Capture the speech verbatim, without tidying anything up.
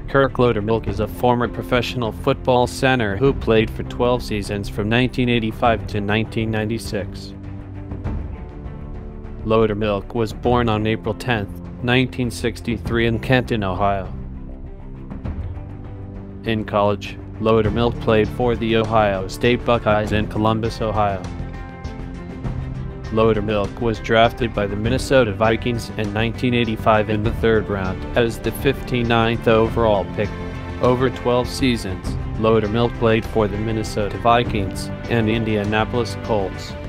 Kirk Lowdermilk is a former professional football center who played for twelve seasons from nineteen eighty-five to nineteen ninety-six. Lowdermilk was born on April tenth, nineteen sixty-three in Kenton, Ohio. In college, Lowdermilk played for the Ohio State Buckeyes in Columbus, Ohio. Lowdermilk was drafted by the Minnesota Vikings in nineteen eighty-five in the third round as the fifty-ninth overall pick. Over twelve seasons, Lowdermilk played for the Minnesota Vikings and Indianapolis Colts.